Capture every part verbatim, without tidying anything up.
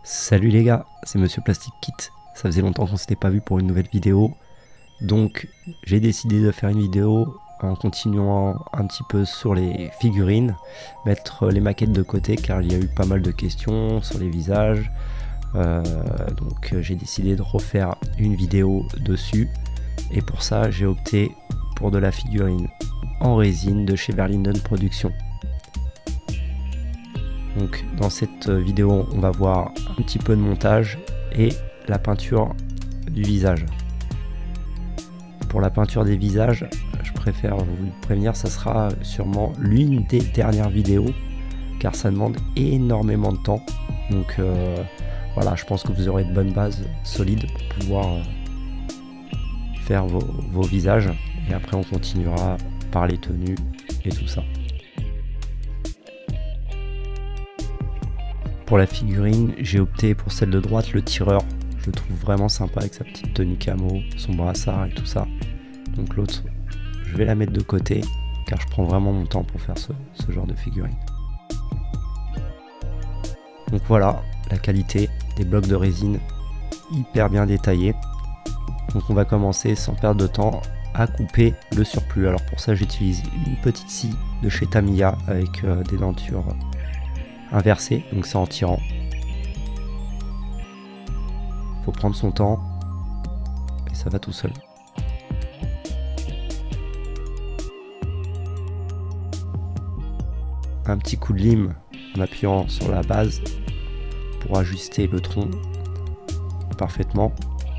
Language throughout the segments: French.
Salut les gars, c'est Monsieur Plastic Kit. Ça faisait longtemps qu'on s'était pas vu pour une nouvelle vidéo. Donc j'ai décidé de faire une vidéo en continuant un petit peu sur les figurines, mettre les maquettes de côté car il y a eu pas mal de questions sur les visages. Euh, donc j'ai décidé de refaire une vidéo dessus. Et pour ça j'ai opté pour de la figurine en résine de chez Verlinden Productions. Donc dans cette vidéo on va voir un petit peu de montage et la peinture du visage. Pour la peinture des visages, je préfère vous prévenir, ça sera sûrement l'une des dernières vidéos car ça demande énormément de temps. Donc euh, voilà, je pense que vous aurez de bonnes bases solides pour pouvoir euh, faire vos, vos visages et après on continuera par les tenues et tout ça. Pour la figurine, j'ai opté pour celle de droite, le tireur. Je le trouve vraiment sympa avec sa petite tenue camo, son brassard et tout ça. Donc l'autre, je vais la mettre de côté car je prends vraiment mon temps pour faire ce, ce genre de figurine. Donc voilà la qualité des blocs de résine hyper bien détaillés. Donc on va commencer sans perdre de temps à couper le surplus. Alors pour ça j'utilise une petite scie de chez Tamiya avec euh, des dentures inversées, donc c'est en tirant. Faut prendre son temps et ça va tout seul. Un petit coup de lime en appuyant sur la base pour ajuster le tronc parfaitement.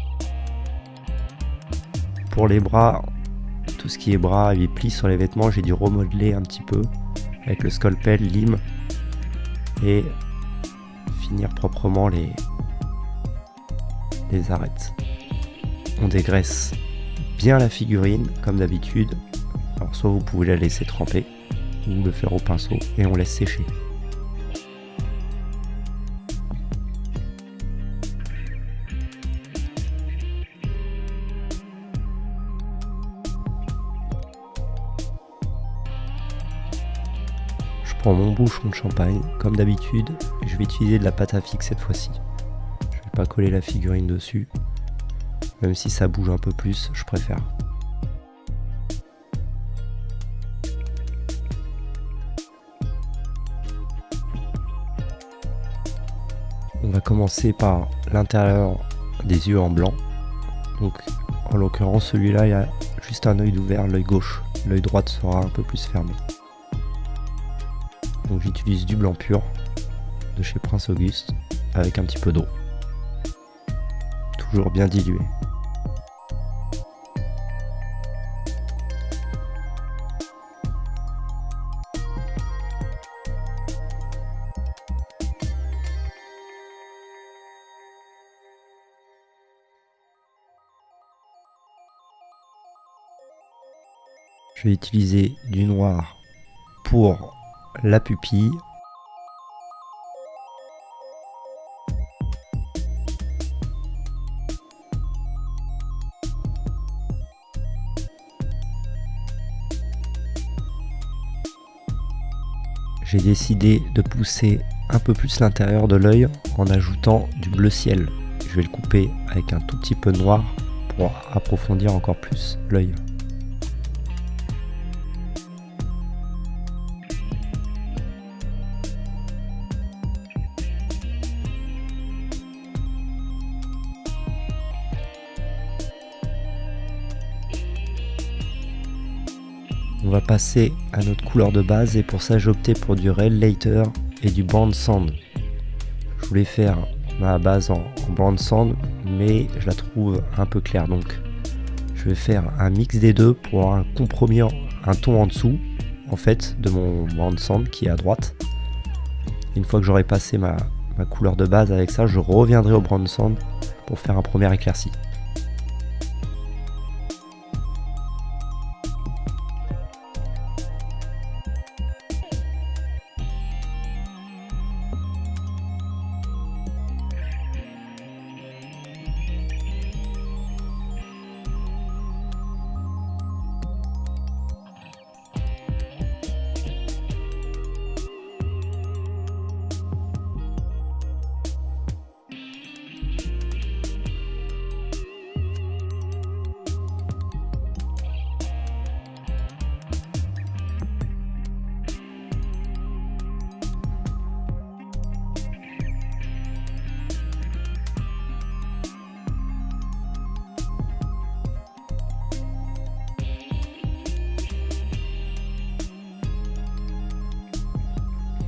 Pour les bras, tout ce qui est bras et plis sur les vêtements, j'ai dû remodeler un petit peu avec le scalpel, lime et finir proprement les, les arêtes. On dégraisse bien la figurine comme d'habitude. Alors soit vous pouvez la laisser tremper ou le faire au pinceau et on laisse sécher. Je prends mon bouchon de champagne comme d'habitude et je vais utiliser de la pâte à fixe cette fois-ci. Je vais pas coller la figurine dessus, même si ça bouge un peu plus, je préfère. On va commencer par l'intérieur des yeux en blanc. Donc en l'occurrence celui-là il a juste un œil ouvert, l'œil gauche, l'œil droit sera un peu plus fermé. Donc j'utilise du blanc pur de chez Prince Auguste avec un petit peu d'eau. Toujours bien dilué. Je vais utiliser du noir pour la pupille. J'ai décidé de pousser un peu plus l'intérieur de l'œil en ajoutant du bleu ciel. Je vais le couper avec un tout petit peu de noir pour approfondir encore plus l'œil. On va passer à notre couleur de base et pour ça j'ai opté pour du Rail Later et du Brown Sand. Je voulais faire ma base en, en Brown Sand mais je la trouve un peu claire, donc je vais faire un mix des deux pour avoir un compromis, un ton en dessous en fait de mon Brown Sand qui est à droite. Une fois que j'aurai passé ma, ma couleur de base avec ça, je reviendrai au Brown Sand pour faire un premier éclairci.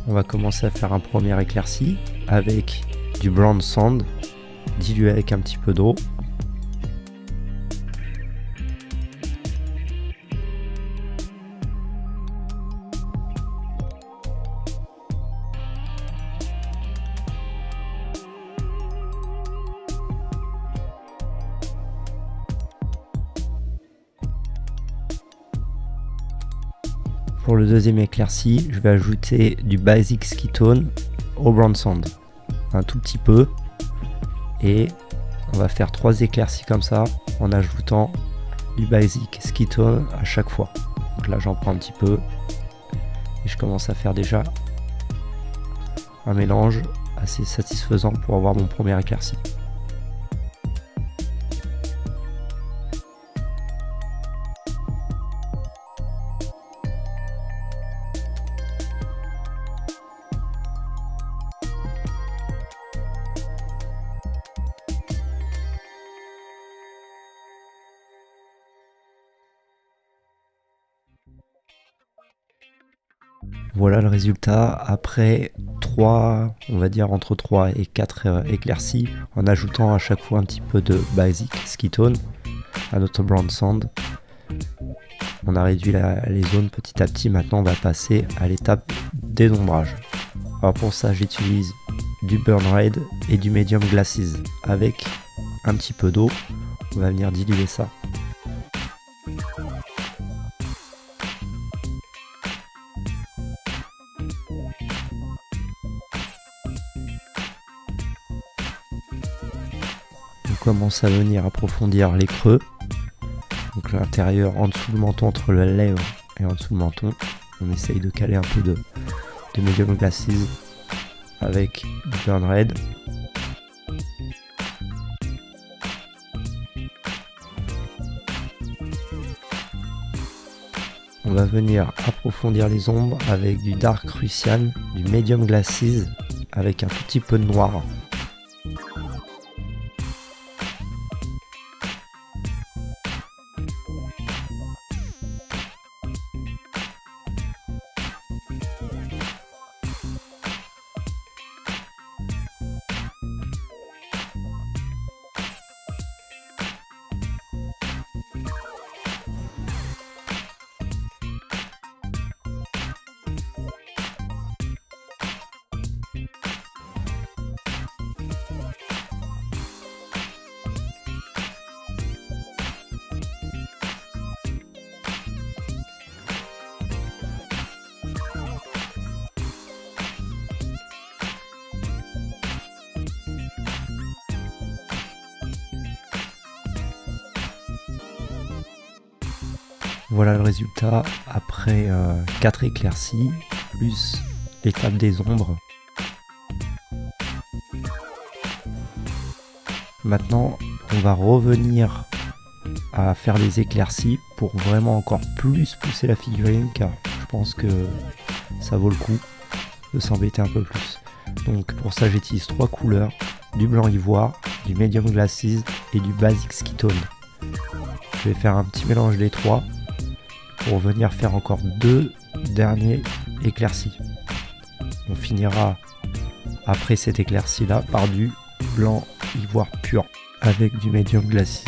on va commencer à faire un premier éclairci avec du brown sand dilué avec un petit peu d'eau. Pour le deuxième éclairci, je vais ajouter du Basic Skitone au brown sand, un tout petit peu, et on va faire trois éclaircies comme ça en ajoutant du Basic Skitone à chaque fois. Donc là j'en prends un petit peu et je commence à faire déjà un mélange assez satisfaisant pour avoir mon premier éclairci. Voilà le résultat après trois, on va dire entre trois et quatre éclaircies, en ajoutant à chaque fois un petit peu de Basic Skitone à notre brown sand. On a réduit la, les zones petit à petit. Maintenant on va passer à l'étape dénombrage. Alors pour ça j'utilise du Burn Red et du Medium Glasses avec un petit peu d'eau. On va venir diluer ça. On commence à venir approfondir les creux, donc l'intérieur en dessous du menton, entre la lèvre et en dessous du menton. On essaye de caler un peu de, de Medium Glasses avec du Burn Red. On va venir approfondir les ombres avec du Dark Russian, du Medium Glasses avec un tout petit peu de noir. Voilà le résultat après euh, quatre éclaircies plus l'étape des ombres. Maintenant on va revenir à faire des éclaircies pour vraiment encore plus pousser la figurine, car je pense que ça vaut le coup de s'embêter un peu plus. Donc pour ça j'utilise trois couleurs, du blanc ivoire, du Medium Glasses et du Basic Skitone. Je vais faire un petit mélange des trois pour venir faire encore deux derniers éclaircies. On finira après cette éclaircie là par du blanc ivoire pur avec du Medium Glasses.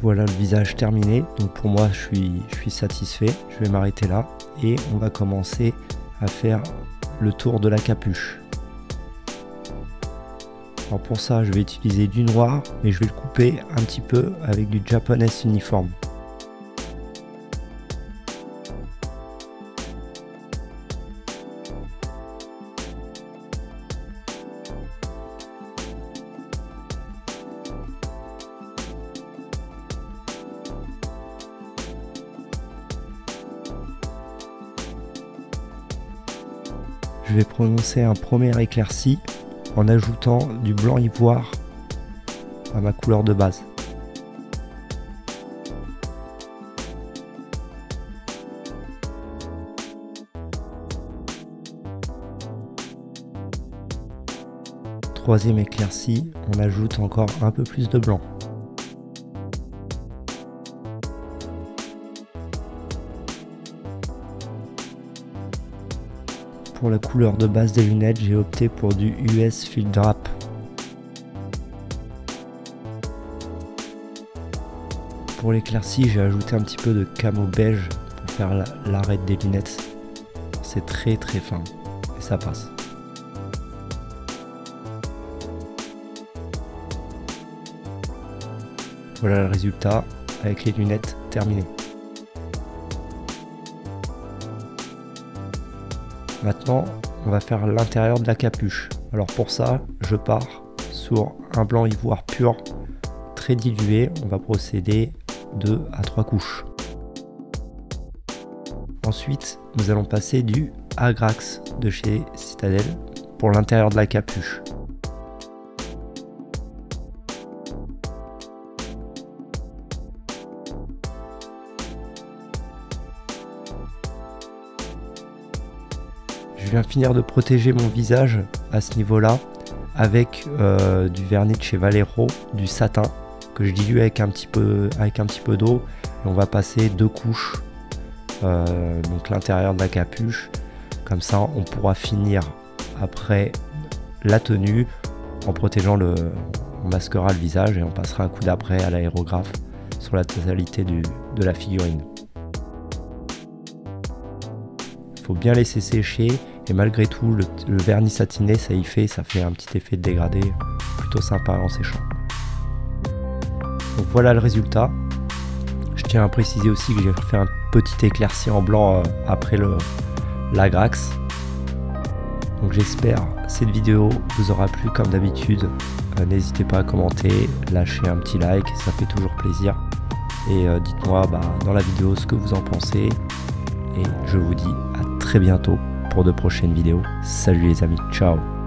Voilà le visage terminé, donc pour moi je suis, je suis satisfait. Je vais m'arrêter là et on va commencer à faire le tour de la capuche. Alors pour ça je vais utiliser du noir, mais je vais le couper un petit peu avec du Japanese Uniform. Je vais prononcer un premier éclairci en ajoutant du blanc ivoire à ma couleur de base. Troisième éclairci, on ajoute encore un peu plus de blanc. Pour la couleur de base des lunettes, j'ai opté pour du U S Field Wrap. Pour l'éclairci, j'ai ajouté un petit peu de camo beige pour faire l'arête des lunettes. C'est très très fin et ça passe. Voilà le résultat avec les lunettes terminées. Maintenant, on va faire l'intérieur de la capuche. Alors pour ça, je pars sur un blanc ivoire pur, très dilué. On va procéder deux à trois couches. Ensuite, nous allons passer du Agrax de chez Citadel pour l'intérieur de la capuche. Je viens finir de protéger mon visage à ce niveau-là avec euh, du vernis de chez Vallejo, du satin que je dilue avec un petit peu, avec un petit peu d'eau. Et on va passer deux couches, euh, donc l'intérieur de la capuche. Comme ça, on pourra finir après la tenue en protégeant le, on masquera le visage et on passera un coup d'après à l'aérographe sur la totalité du, de la figurine. Il faut bien laisser sécher. Et malgré tout, le, le vernis satiné, ça y fait, ça fait un petit effet de dégradé plutôt sympa en séchant. Donc voilà le résultat. Je tiens à préciser aussi que j'ai fait un petit éclairci en blanc euh, après le l'Agrax. Donc j'espère cette vidéo vous aura plu comme d'habitude. Euh, N'hésitez pas à commenter, lâcher un petit like, ça fait toujours plaisir. Et euh, dites-moi bah, dans la vidéo ce que vous en pensez. Et je vous dis à très bientôt pour de prochaines vidéos. Salut les amis, ciao.